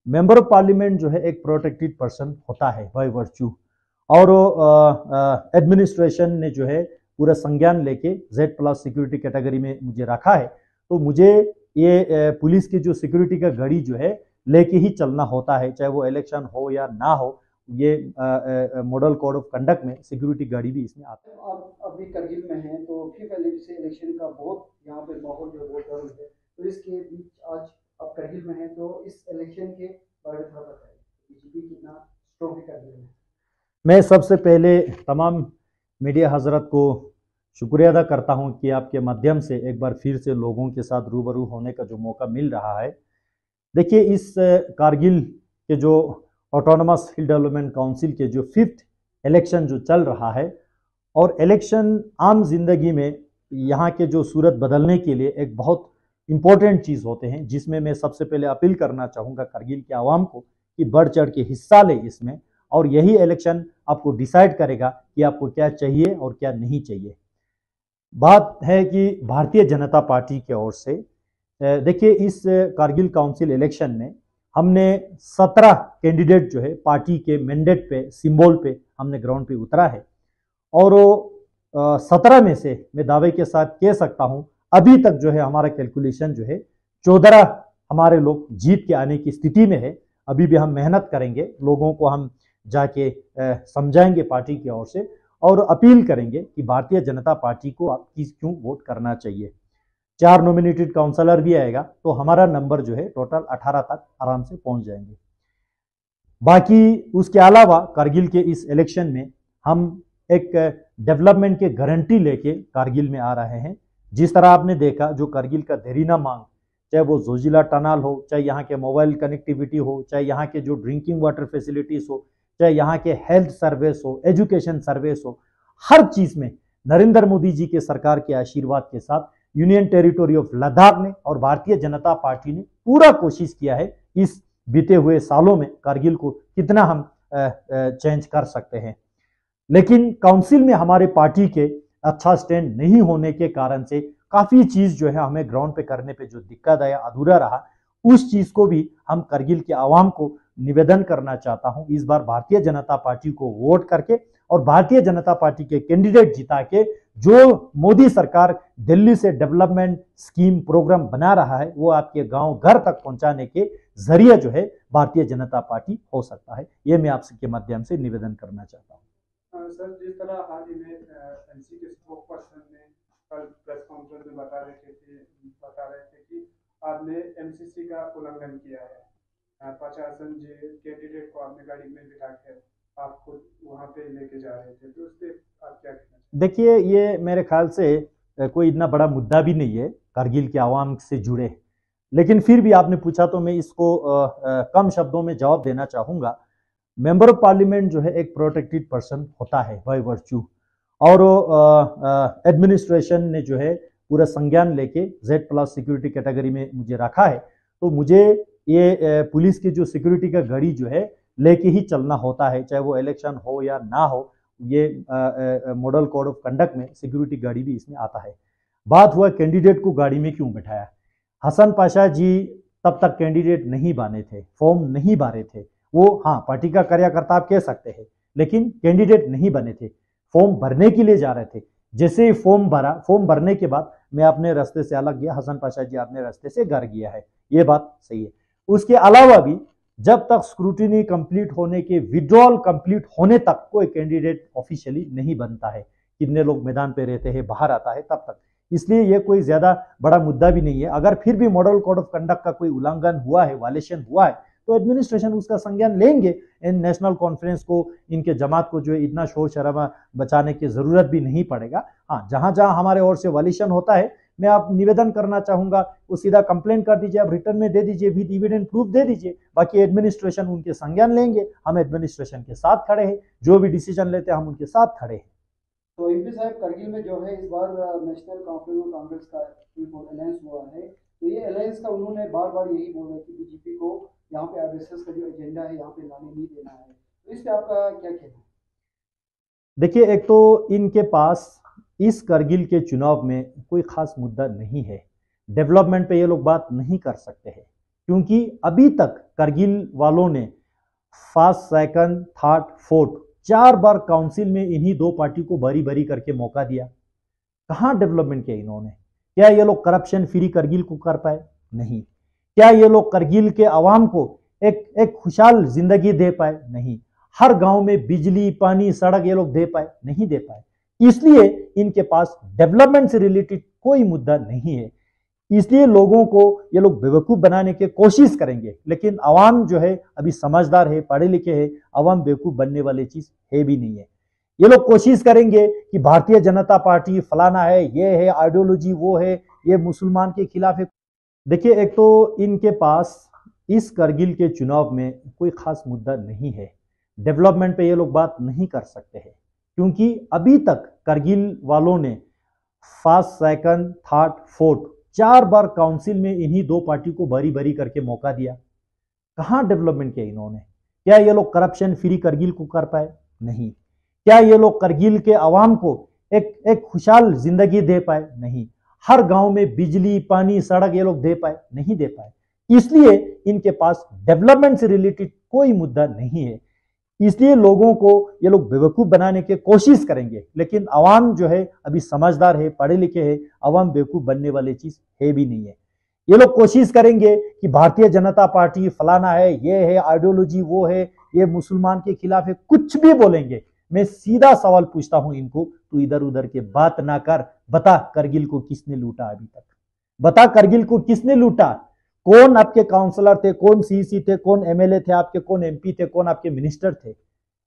Member of parliament जो है एक प्रोटेक्टेड पर्सन होता है बाय वर्च्यू, और एडमिनिस्ट्रेशन ने जो है पूरा संज्ञान लेके Z+ सिक्योरिटी कैटेगरी में मुझे रखा है। तो मुझे ये पुलिस की जो सिक्योरिटी का घड़ी जो है लेके ही चलना होता है, चाहे वो इलेक्शन हो या ना हो। ये मॉडल कोड ऑफ कंडक्ट में सिक्योरिटी गाड़ी भी इसमें आता है। आप अभी करगिल में हैं तो फिर पहले से इलेक्शन का बहुत यहाँ पे माहौल जो है बहुत गर्म है, तो इसके बीच आज आप करगिल में हैं तो इस इलेक्शन के बारे में थोड़ा बताइए, बीजेपी कितना स्ट्रॉन्ग है करगिल में। मैं सबसे पहले तमाम मीडिया हजरत को शुक्रिया अदा करता हूं कि आपके माध्यम से एक बार फिर से लोगों के साथ रूबरू होने का जो मौका मिल रहा है। देखिए, इस कारगिल के जो ऑटोनमस हिल डेवलपमेंट काउंसिल के जो 5th इलेक्शन जो चल रहा है, और इलेक्शन आम जिंदगी में यहाँ के जो सूरत बदलने के लिए एक बहुत इंपॉर्टेंट चीज़ होते हैं, जिसमें मैं सबसे पहले अपील करना चाहूँगा कारगिल के आवाम को कि बढ़ चढ़ के हिस्सा ले इसमें, और यही इलेक्शन आपको डिसाइड करेगा कि आपको क्या चाहिए और क्या नहीं चाहिए। बात है कि भारतीय जनता पार्टी की ओर से देखिए, इस कारगिल काउंसिल इलेक्शन में हमने 17 कैंडिडेट जो है पार्टी के मैंडेट पे, सिंबल पे हमने ग्राउंड पे उतरा है, और 17 में से मैं दावे के साथ कह सकता हूं अभी तक जो है हमारा कैलकुलेशन जो है 14 हमारे लोग जीत के आने की स्थिति में है। अभी भी हम मेहनत करेंगे, लोगों को हम जाके समझाएंगे पार्टी की ओर से, और अपील करेंगे कि भारतीय जनता पार्टी को आप क्यों वोट करना चाहिए। 4 नॉमिनेटेड काउंसलर भी आएगा तो हमारा नंबर जो है टोटल 18 तक आराम से पहुंच जाएंगे। बाकी उसके अलावा कारगिल के इस इलेक्शन में हम एक डेवलपमेंट के गारंटी लेके कारगिल में आ रहे हैं। जिस तरह आपने देखा, जो कारगिल का देरीना मांग, चाहे वो जोजिला टनल हो, चाहे यहाँ के मोबाइल कनेक्टिविटी हो, चाहे यहाँ के जो ड्रिंकिंग वाटर फैसिलिटीज हो, चाहे यहाँ के हेल्थ सर्विस हो, एजुकेशन सर्विस हो, हर चीज में नरेंद्र मोदी जी के सरकार के आशीर्वाद के साथ यूनियन टेरिटोरी ऑफ लद्दाख ने और भारतीय जनता पार्टी ने पूरा कोशिश किया है इस बीते हुए सालों में कारगिल को कितना हम चेंज कर सकते हैं। लेकिन काउंसिल में हमारे पार्टी के अच्छा स्टैंड नहीं होने के कारण से काफी चीज जो है हमें ग्राउंड पे करने पे जो दिक्कत आया, अधूरा रहा, उस चीज को भी हम कारगिल के आवाम को निवेदन करना चाहता हूं, इस बार भारतीय जनता पार्टी को वोट करके और भारतीय जनता पार्टी के कैंडिडेट जिता के जो मोदी सरकार दिल्ली से डेवलपमेंट स्कीम प्रोग्राम बना रहा है वो आपके गांव घर तक पहुंचाने के जरिए जो है भारतीय जनता पार्टी हो सकता है। ये मैं आपके माध्यम से निवेदन करना चाहता हूँ। सर, जिस तरह हाल ही में एमसी के स्पोक पर्सन ने कल प्रेस कॉन्फ्रेंस में बता रहे थे कि आपने एमसीसी का उल्लंघन किया है, 50 कैंडिडेट को आपने गाड़ी में बिठा के आपको वहां पे लेके जा रहे थे, तो उस पर आप क्या कहना चाहते? देखिए, ये मेरे ख्याल से कोई इतना बड़ा मुद्दा भी नहीं है कारगिल के आवाम से जुड़े, लेकिन फिर भी आपने पूछा तो मैं इसको कम शब्दों में जवाब देना चाहूंगा। मेंबर ऑफ पार्लियामेंट जो है एक प्रोटेक्टेड पर्सन होता है बाय वर्च्यू, और एडमिनिस्ट्रेशन ने जो है पूरा संज्ञान लेके Z+ सिक्योरिटी कैटेगरी में मुझे रखा है। तो मुझे ये पुलिस की जो सिक्योरिटी का घड़ी जो है लेके ही चलना होता है, चाहे वो इलेक्शन हो या ना हो। ये मॉडल कोड ऑफ कंडक्ट में सिक्योरिटी गाड़ी भी इसमें आता है। बात हुआ कैंडिडेट को गाड़ी में क्यों बैठाया। हसन पाशा जी तब तक कैंडिडेट नहीं बने थे, फॉर्म नहीं भरे थे, वो हाँ पार्टी का कार्यकर्ता आप कह सकते हैं, लेकिन कैंडिडेट नहीं बने थे, फॉर्म भरने के लिए जा रहे थे। जैसे ही फॉर्म भरा, फॉर्म भरने के बाद मैं अपने रास्ते से अलग गया, हसन पाशा जी अपने रास्ते से घर गया है, ये बात सही है। उसके अलावा भी जब तक स्क्रूटिनी कंप्लीट होने के, विड्रॉल कंप्लीट होने तक कोई कैंडिडेट ऑफिशियली नहीं बनता है। कितने लोग मैदान पे रहते हैं, बाहर आता है तब तक, इसलिए ये कोई ज्यादा बड़ा मुद्दा भी नहीं है। अगर फिर भी मॉडल कोड ऑफ कंडक्ट का कोई उल्लंघन हुआ है, वायलेशन हुआ है, तो एडमिनिस्ट्रेशन उसका संज्ञान लेंगे। इन नेशनल कॉन्फ्रेंस को, इनके जमात को जो है इतना शोर शराबा बचाने की जरूरत भी नहीं पड़ेगा। हाँ, जहां जहां हमारे ओर से वायलेशन होता है, मैं आप निवेदन करना चाहूंगा वो सीधा कंप्लेन कर दीजिए, आप रिटर्न में दे दीजिए, विद एविडेंट प्रूफ दे दीजिए। बाकी एडमिनिस्ट्रेशन उनके संज्ञान लेंगे, हम एडमिनिस्ट्रेशन के साथ खड़े हैं, जो भी डिसीजन लेते हैं हम उनके साथ खड़े हैं। तो एमपी साहब, करगिल में जो है इस बार नेशनल कॉन्फ्रेंस में कांग्रेस का अलायंस हुआ है, तो ये अलायंस का उन्होंने बार बार यही बोला कि बीजेपी को यहाँ पे आरएसएस का जो एजेंडा है यहाँ पे लाने नहीं देना है, तो इस पे आपका क्या कहना है? देखिए, एक तो इनके पास इस करगिल के चुनाव में कोई खास मुद्दा नहीं है, डेवलपमेंट पे ये लोग बात नहीं कर सकते हैं। क्योंकि अभी तक करगिल वालों ने फर्स्ट, सेकंड, थर्ड, फोर्थ 4 बार काउंसिल में इन्हीं दो पार्टी को बारी बारी करके मौका दिया। कहां डेवलपमेंट किया इन्होंने? क्या ये लोग करप्शन फ्री करगिल को कर पाए? नहीं। क्या ये लोग करगिल के आवाम को एक खुशहाल जिंदगी दे पाए? नहीं। हर गांव में बिजली, पानी, सड़क ये लोग दे पाए? नहीं दे पाए। इसलिए इनके पास डेवलपमेंट से रिलेटेड कोई मुद्दा नहीं है। इसलिए लोगों को ये लोग बेवकूफ बनाने की कोशिश करेंगे, लेकिन आवाम जो है अभी समझदार है, पढ़े लिखे है, आवाम बेवकूफ बनने वाली चीज है भी नहीं है। ये लोग कोशिश करेंगे कि भारतीय जनता पार्टी फलाना है, ये है आइडियोलॉजी, वो है, ये मुसलमान के खिलाफ है। देखिए, एक तो इनके पास इस करगिल के चुनाव में कोई खास मुद्दा नहीं है। डेवलपमेंट पे ये लोग बात नहीं कर सकते हैं, क्योंकि अभी तक करगिल वालों ने फर्स्ट, सेकंड, थर्ड, फोर्थ 4 बार काउंसिल में इन्हीं दो पार्टी को बारी बारी करके मौका दिया। कहां डेवलपमेंट किया इन्होंने? क्या ये लोग करप्शन फ्री करगिल को कर पाए? नहीं। क्या ये लोग करगिल के आवाम को एक खुशहाल जिंदगी दे पाए? नहीं। हर गांव में बिजली, पानी, सड़क ये लोग दे पाए? नहीं दे पाए। इसलिए इनके पास डेवलपमेंट से रिलेटेड कोई मुद्दा नहीं है। इसलिए लोगों को ये लोग बेवकूफ बनाने की कोशिश करेंगे, लेकिन आवाम जो है अभी समझदार है, पढ़े लिखे है, आवाम बेवकूफ बनने वाली चीज है भी नहीं है। ये लोग कोशिश करेंगे कि भारतीय जनता पार्टी फलाना है, ये है आइडियोलॉजी, वो है, ये मुसलमान के खिलाफ है, कुछ भी बोलेंगे। मैं सीधा सवाल पूछता हूं इनको, तू इधर उधर के बात ना कर, बता करगिल को किसने लूटा अभी तक? बता करगिल को किसने लूटा? कौन आपके काउंसलर थे, कौन सीसी थे, कौन एमएलए थे आपके, कौन एमपी थे, कौन आपके मिनिस्टर थे?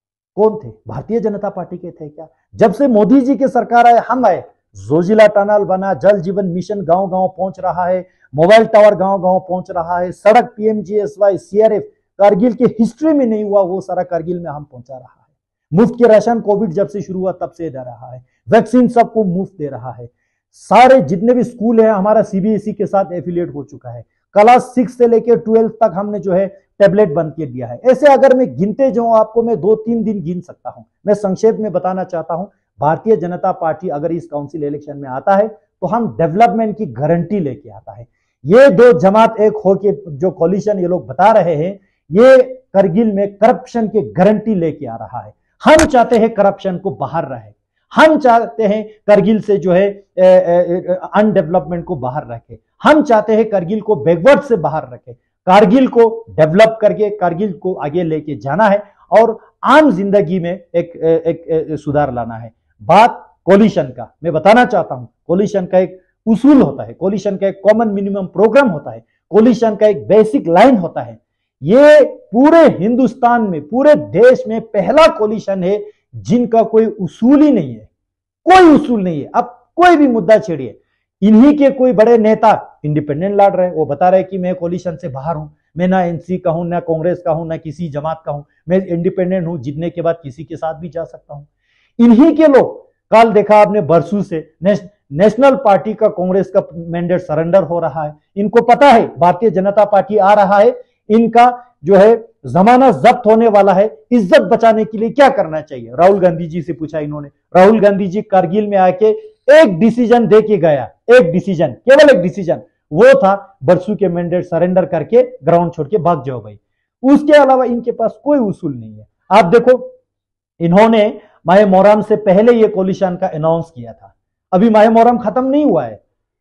कौन थे? भारतीय जनता पार्टी के थे क्या? जब से मोदी जी की सरकार आए, हम आए, जोजिला टनल बना, जल जीवन मिशन गांव गांव पहुंच रहा है, मोबाइल टावर गांव गांव पहुंच रहा है, सड़क पीएमजीएसवाई, सीआरएफ, करगिल की हिस्ट्री में नहीं हुआ वो सारा करगिल में हम पहुंचा रहा है। मुफ्त के राशन कोविड जब से शुरू हुआ तब से दे रहा है, वैक्सीन सबको मुफ्त दे रहा है। सारे जितने भी स्कूल है हमारा सीबीएसई के साथ एफिलिएट हो चुका है। क्लास 6 से लेकर 12 तक हमने जो है टैबलेट बंद कर दिया है। ऐसे अगर मैं गिनते जाऊं आपको, मैं 2-3 दिन गिन सकता हूं। मैं संक्षेप में बताना चाहता हूं, भारतीय जनता पार्टी अगर इस काउंसिल इलेक्शन में आता है तो हम डेवलपमेंट की गारंटी लेके आता है। ये दो जमात एक होके जो कॉलिशन ये लोग बता रहे हैं, ये करगिल में करप्शन की गारंटी लेके आ रहा है। हम चाहते हैं करप्शन को बाहर रहे, हम चाहते हैं करगिल से जो है अनडेवलपमेंट को बाहर रखे, हम चाहते हैं करगिल को बैकवर्ड से बाहर रखे, कारगिल को डेवलप करके कारगिल को आगे लेके जाना है और आम जिंदगी में एक सुधार लाना है। बात कोलिशन का मैं बताना चाहता हूं, कोलिशन का एक उसूल होता है, कोलिशन का एक कॉमन मिनिमम प्रोग्राम होता है, कोलिशन का एक बेसिक लाइन होता है। ये पूरे हिंदुस्तान में, पूरे देश में पहला कोलिशन है जिनका कोई उसूल ही नहीं है, कोई उसूल नहीं है। अब कोई भी मुद्दा छेड़िए, इन्हीं के कोई बड़े नेता इंडिपेंडेंट लड़ रहे, वो बता रहे कि मैं कोलिशन से बाहर हूं, मैं ना एनसी का हूं, ना कांग्रेस का हूं, ना किसी जमात का हूं, मैं इंडिपेंडेंट हूं, जीतने के बाद किसी के साथ भी जा सकता हूं। इन्हीं के लोग, कल देखा आपने बरसू से नेशनल पार्टी का कांग्रेस का मैंडेट सरेंडर हो रहा है। इनको पता है भारतीय जनता पार्टी आ रहा है, इनका जो है जमाना जब्त होने वाला है। इज्जत बचाने के लिए क्या करना चाहिए? राहुल गांधी जी से पूछा इन्होंने। राहुल गांधी जी कारगिल में आके एक डिसीजन दे के गया, एक डिसीजन, केवल एक डिसीजन, वो था बरसू के मैंडेट सरेंडर करके ग्राउंड छोड़ के भाग जाओ भाई। उसके अलावा इनके पास कोई उसूल नहीं है। आप देखो, इन्होंने माह मोहर्रम से पहले ये कोलिशन का अनाउंस किया था, अभी माह मोहर्रम खत्म नहीं हुआ है।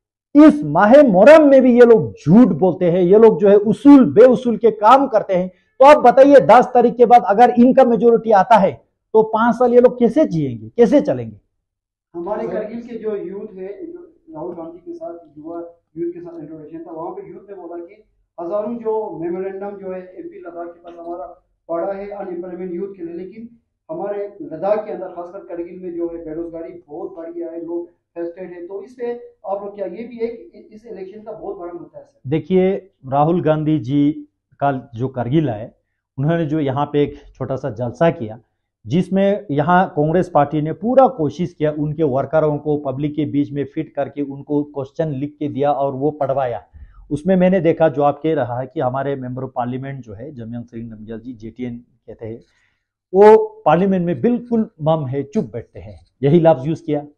इस माह मोहर्रम में भी ये लोग झूठ बोलते हैं, ये लोग जो है उसूल बेउसूल के काम करते हैं। तो आप बताइए 10 तारीख के बाद अगर इनका मेजोरिटी आता है तो 5 साल ये लोग कैसे जिएंगे, कैसे चलेंगे? हमारे करगिल के जो यूथ है, जो राहुल गांधी के साथ युवा यूथ के साथ इंट्रोडक्शन था, वहां पे यूथ ने बोला कि हजारों जो मेमोरेंडम जो है एमपी लद्दाख के पास हमारा पड़ा है अनएम्प्लॉयमेंट यूथ के लिए, लेकिन हमारे लद्दाख के अंदर खासकर करगिल में जो है बेरोजगारी बहुत बढ़ गया है, लोग फ्रस्ट्रेट है। तो इस पे आप लोग क्या, ये भी एक इस इलेक्शन का बहुत बड़ा मुद्दा है सर। देखिए, राहुल गांधी जी का जो करगिल आए, उन्होंने जो यहाँ पे एक छोटा सा जलसा किया, जिसमें यहाँ कांग्रेस पार्टी ने पूरा कोशिश किया उनके वर्करों को पब्लिक के बीच में फिट करके उनको क्वेश्चन लिख के दिया और वो पढ़वाया। उसमें मैंने देखा, जो आप कह रहा है कि हमारे मेंबर ऑफ पार्लियामेंट जो है जमयांग सिंह नमग्याल जी, जेटीएन कहते हैं, वो पार्लियामेंट में बिल्कुल मम है, चुप बैठते हैं, यही लफ्ज यूज किया।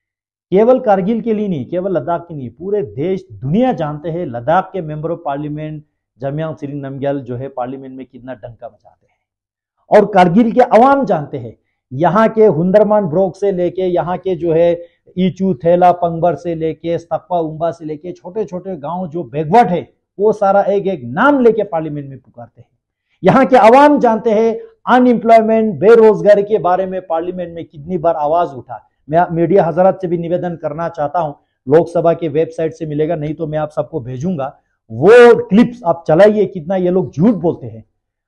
केवल कारगिल के लिए नहीं, केवल लद्दाख के नहीं, पूरे देश दुनिया जानते हैं लद्दाख के member of parliament Jamyang Tsering Namgyal जो है पार्लियामेंट में कितना डंका मचाते हैं। और कारगिल के अवाम जानते हैं, यहाँ के हुंदरमान ब्रोक से लेके यहाँ के जो है ईचू थेला पंगबर से लेके स्तक्पा उम्बा से लेके छोटे छोटे गांव जो बैकवर्ड है वो सारा एक एक नाम लेके पार्लियामेंट में पुकारते हैं। यहाँ के अवाम जानते हैं अनएम्प्लॉयमेंट बेरोजगारी के बारे में पार्लियामेंट में कितनी बार आवाज उठा। मैं मीडिया हजरात से भी निवेदन करना चाहता हूं, लोकसभा के वेबसाइट से मिलेगा, नहीं तो मैं आप सबको भेजूंगा, वो क्लिप्स आप चलाइए, कितना ये लोग झूठ बोलते हैं।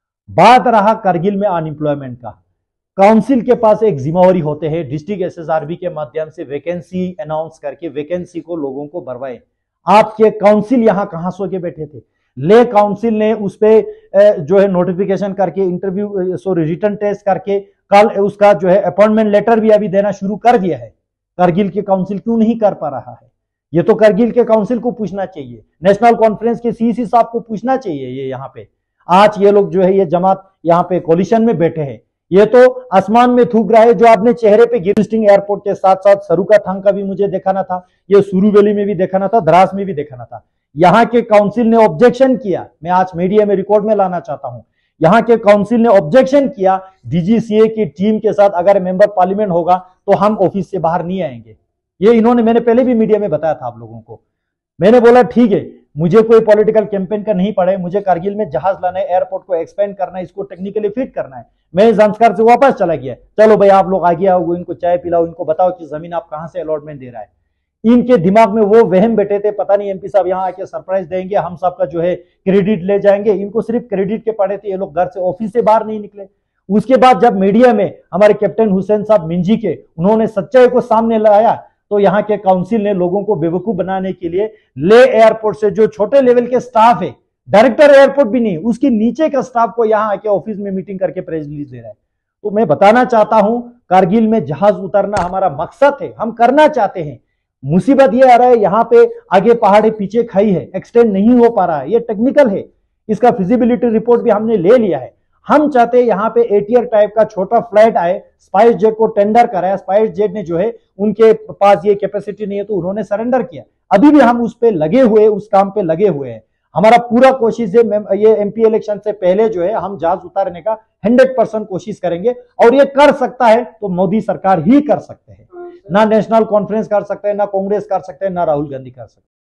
बात रहा कारगिल में अनएम्प्लॉयमेंट का, काउंसिल के पास एक जिम्मेवारी होते हैं डिस्ट्रिक्ट एसएसआरबी के माध्यम से वैकेंसी अनाउंस करके वैकेंसी को लोगों को भरवाए। आपके काउंसिल यहां कहां सो के बैठे थे? ले काउंसिल ने उस पे जो है नोटिफिकेशन करके इंटरव्यू रिटर्न टेस्ट करके कल उसका जो है अपॉइंटमेंट लेटर भी अभी देना शुरू कर दिया है। कारगिल के काउंसिल क्यों नहीं कर पा रहा है? ये तो कारगिल के काउंसिल को पूछना चाहिए, नेशनल कॉन्फ्रेंस के सीसी साहब को पूछना चाहिए। ये यहाँ पे आज ये लोग जो है ये जमात यहाँ पे कोलिशन में बैठे हैं, ये तो आसमान में थूक रहा है। जो आपने चेहरे पे गिरिस्टिंग एयरपोर्ट के साथ साथ सरुका थांग का भी मुझे दिखाना था, ये सुरुवेली में भी दिखाना था, द्रास में भी दिखाना था। यहाँ के काउंसिल ने ऑब्जेक्शन किया, मैं आज मीडिया में रिकॉर्ड में लाना चाहता हूं। यहाँ के काउंसिल ने ऑब्जेक्शन किया, डीजीसीए की टीम के साथ अगर मेंबर पार्लियामेंट होगा तो हम ऑफिस से बाहर नहीं आएंगे। ये इन्होंने, मैंने पहले भी मीडिया में बताया था आप लोगों को। मैंने बोला ठीक है, मुझे कोई पॉलिटिकल कैंपेन का नहीं पड़ा है, मुझे कारगिल में जहाज लाना है, एयरपोर्ट को एक्सपेंड करना है, इसको टेक्निकली फिट करना है। मैं संस्कार से वापस चला गया, चलो भाई आप लोग आगे आओ, इनको चाय पिलाओ, इनको बताओ कि जमीन आप कहां से अलॉटमेंट दे रहा है। इनके दिमाग में वो वहम बैठे थे, पता नहीं एमपी साहब यहाँ आके सरप्राइज देंगे, हम सबका जो है क्रेडिट ले जाएंगे। इनको सिर्फ क्रेडिट के पड़े थे, ये लोग घर से ऑफिस से बाहर नहीं निकले। उसके बाद जब मीडिया में हमारे कैप्टन हुसैन साहब मिंजी के उन्होंने सच्चाई को सामने लाया, तो यहाँ के काउंसिल ने लोगों को बेवकूफ बनाने के लिए ले एयरपोर्ट से जो छोटे लेवल के स्टाफ है, डायरेक्टर एयरपोर्ट भी नहीं, उसके नीचे का स्टाफ को यहाँ आके ऑफिस में मीटिंग करके प्रेस रिलीज दे रहा है। तो मैं बताना चाहता हूं, कारगिल में जहाज उतरना हमारा मकसद है, हम करना चाहते हैं। मुसीबत ये आ रहा है, यहाँ पे आगे पहाड़ है, पीछे खाई है, एक्सटेंड नहीं हो पा रहा है, ये टेक्निकल है। इसका फिजिबिलिटी रिपोर्ट भी हमने ले लिया है। हम चाहते हैं यहाँ पे एटीआर टाइप का छोटा फ्लाइट आए, स्पाइस जेट को टेंडर कराया, स्पाइस जेट ने जो है उनके पास ये कैपेसिटी नहीं है तो उन्होंने सरेंडर किया। अभी भी हम उस पे लगे हुए, उस काम पे लगे हुए हैं। हमारा पूरा कोशिश है, ये एमपी इलेक्शन से पहले जो है हम जहाज उतारने का 100% कोशिश करेंगे, और ये कर सकता है तो मोदी सरकार ही कर सकते हैं, ना नेशनल कॉन्फ्रेंस कर सकते हैं, ना कांग्रेस कर सकते हैं, ना राहुल गांधी कर सकते हैं।